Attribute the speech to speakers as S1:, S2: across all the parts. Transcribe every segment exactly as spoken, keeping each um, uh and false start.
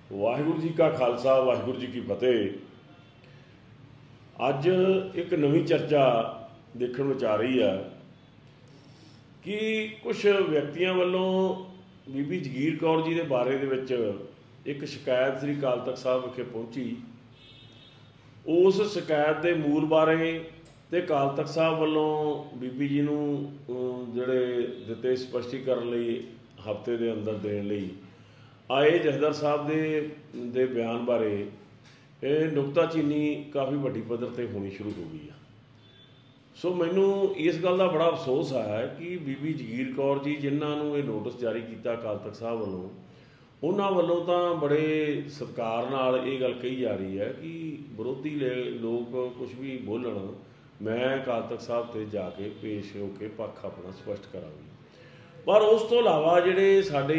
S1: ਵਾਹਿਗੁਰੂ ਜੀ का खालसा वाहिगुरू जी की फतेह। अज एक नवी चर्चा देखने में आ रही है कि कुछ व्यक्तियों वालों बीबी जगीर कौर जी के बारे दे विच एक शिकायत श्री अकाल तख्त साहब विखे पहुंची। उस शिकायत के मूल बारे तो अकाल तख्त साहब वालों बीबी जी नूं जिहड़े दिते स्पष्टीकरण लई हफ्ते के अंदर देण लई आए जथेदार साहब दे दे बयान बारे ये नुकताचीनी काफ़ी वड्डी पद्धर ते होनी शुरू हो गई है। सो मैनू इस गल का बड़ा अफसोस आया कि बीबी जगीर कौर जी जिन्होंने ये नोटिस जारी किया अकाल तख्त साहब वालों, उन्होंने वालों तो बड़े सत्कार नाल ये गल कही जा रही है कि विरोधी लोग कुछ भी बोलन मैं अकाल तख्त साहब से जाके पेश होकर पक्ष अपना स्पष्ट करांगी। पर उस तो इलावा जिहड़े साडे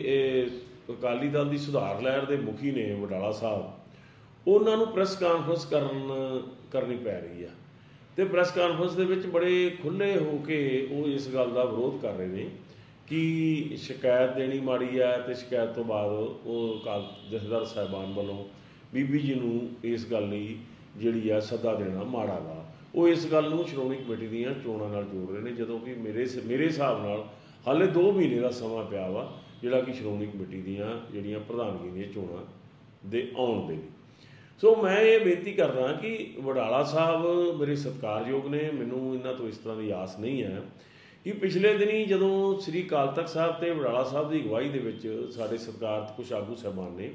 S1: अकाली दल की सुधार लहर के मुखी ने वडाला साहब, उन्होंने प्रैस कानफ्रेंस करन करनी पै रही है। तो प्रैस कानफ्रेंस दे विच बड़े खुले होके वो इस गल का विरोध कर रहे हैं कि शिकायत देनी माड़ी है, तो शिकायत तो बाद वो अकाल जथेदार साहिबान वालों बीबी जी नूं इस गल लई जिहड़ी है सदा देना माड़ा वा। वो इस गल नूं श्रोमणी कमेटी दीआं चोणां नाल जोड़ रहे हैं, जदों कि मेरे मेरे हिसाब नाल हाले दो महीने का समा पिया वा जिहड़ा कि श्रोमणी कमेटी दीआं जिहड़ियां प्रधानगी दीआं चोणां दे आउण दे। सो मैं ये बेनती करदा कि वडाला साहब मेरे सत्कारयोग ने, मैनूं इन्हां तो इस तरह की आस नहीं है कि पिछले दिनी जदों श्री अकाल तख्त साहब ते वडाला साहब की अगवाई दे विच साडे सरकार कुछ आगू साहबान ने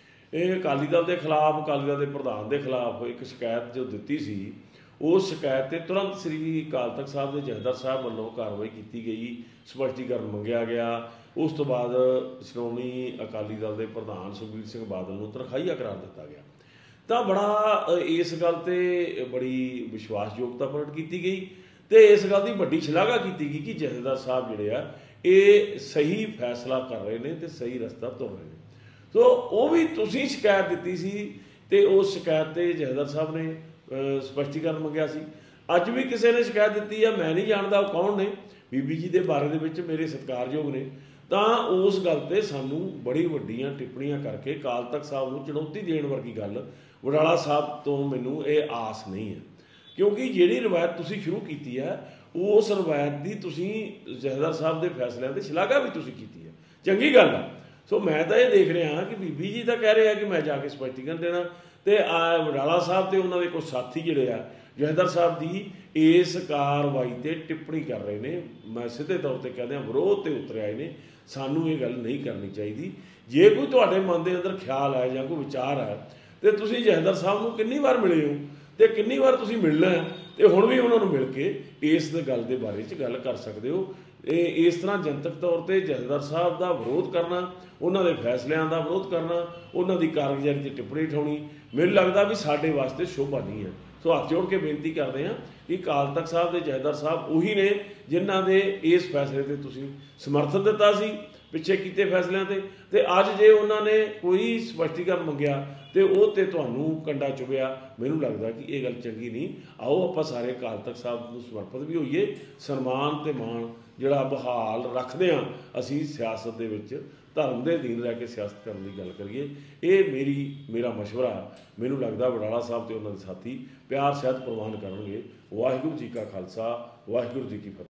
S1: ये अकाली दल के खिलाफ, अकाली दल के प्रधान के खिलाफ एक शिकायत जो दी सी, उस शिकायत से तुरंत श्री अकाल तख्त साहब के जथेदार साहब वालों कार्रवाई की गई, स्पष्टीकरण मंगया गया। उस तो बाद श्रोमणी अकाली दल के प्रधान सुखबीर सिंह बादल को तनखाहीआ करार दिता गया। तो बड़ा इस गल ते बड़ी विश्वासयोग्यता प्रगट की गई, तो इस गल की बड़ी शलाघा की गई कि जथेदार साहब जिहड़े आ ये सही फैसला कर रहे हैं तो सही रस्ता तुर रहे हैं। तो वो भी तुसीं शिकायत दी सी तो उस शिकायत से जथेदार साहब ने स्पष्टीकरण मंगया सी। अज भी किसी ने शिकायत दी है, मैं नहीं जानता कौन ने, बीबी जी के बारे में मेरे सत्कारयोग ने, तो उस गल ते सानू बड़ी वड्डियां टिप्पणियां करके अकाल तख्त साहब नूं चुनौती देण वर्गी गल वडाला साहब तो मैनू ये आस नहीं है। क्योंकि जिहड़ी रवायत तुसीं शुरू की है उस रवायत की तुसीं जथेदार साहब के फैसलों की शलाघा भी तुसीं कीती है, चंगी गल है। सो मैं तो ये देख रहा कि बीबी जी तो कह रहे हैं कि मैं जाके स्पष्टीकरण देना, तो वडाला साहब तो उन्होंने कुछ साथी जिहड़े आ जथेदार साहब की इस कार्रवाई से टिप्पणी कर रहे हैं। मैं सीधे तौर पर कहते हैं विरोध से उतर आए हैं। सानू ये गल नहीं करनी चाहिए। जे कोई तुहाडे मन के अंदर ख्याल है या कोई विचार है तो तुसीं जथेदार साहब नूं कितनी बार मिले हो, तो कितनी बार तुसीं मिलना है, तो हुण भी उन्होंने मिल के इस गल के बारे च गल कर सकते हो। इस तरह जनतक तौर पर जथेदार साहब का विरोध करना, उन्होंने फैसलों का विरोध करना, उन्होंने कारगुजारी से टिप्पणी उठाउणी मैनूं लगदा भी साडे वास्ते शोभा नहीं है। सो हथ जोड़ के बेनती करते हैं कि अकाल तख्त साहब के जथेदार साहब उही ने जिन्हां दे इस फैसले से तुसीं समर्थन दिता सी पिछे कीते फैसलों से, तो अज जे उन्होंने कोई स्पष्टीकरण मंगया तो वो तो तुहानूं कंडा चुभया, मैनूं लगदा कि ये गल चंगी नहीं। आओ आपां सारे अकाल तख्त साहब नूं समर्पित भी होईए, सन्मान ते मान जिहड़ा बहाल रखदे हां असीं सियासत दे विच धर्म के अधीन रह के सियासत करने की गल करिए। ये मेरी मेरा मशवरा मैनूं लगदा वडाला साहब ते उन्हां दे साथी प्यार सहित प्रवान करनगे। वाहिगुरू जी का खालसा वाहिगुरू जी की फतेह।